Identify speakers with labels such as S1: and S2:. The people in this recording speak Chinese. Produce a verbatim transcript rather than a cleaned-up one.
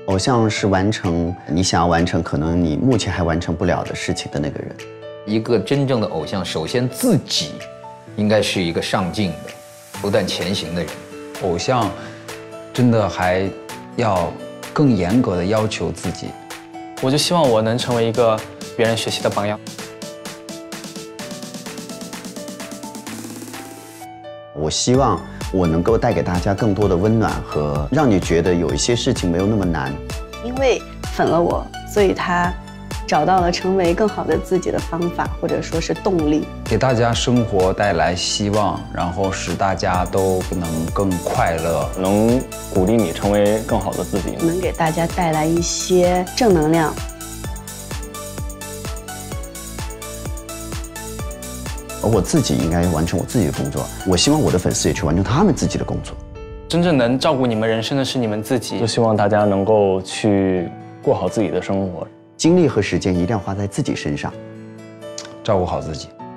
S1: 偶像是完成你想要完成，可能你目前还完成不了的事情的那个人。
S2: 一个真正的偶像，首先自己应该是一个上进的、不断前行的人。
S3: 偶像真的还要更严格的要求自己。
S4: 我就希望我能成为一个别人学习的榜样。
S1: 我希望我能够带给大家更多的温暖和让你觉得有一些事情没有那么难。
S5: 因为粉了我，所以他找到了成为更好的自己的方法，或者说是动力，
S3: 给大家生活带来希望，然后使大家都能更快乐，
S6: 能鼓励你成为更好的自己，
S5: 能给大家带来一些正能量。
S1: 而我自己应该完成我自己的工作，我希望我的粉丝也去完成他们自己的工作。
S4: 真正能照顾你们人生的是你们自己。
S6: 就希望大家能够去过好自己的生活，
S1: 精力和时间一定要花在自己身上，
S3: 照顾好自己。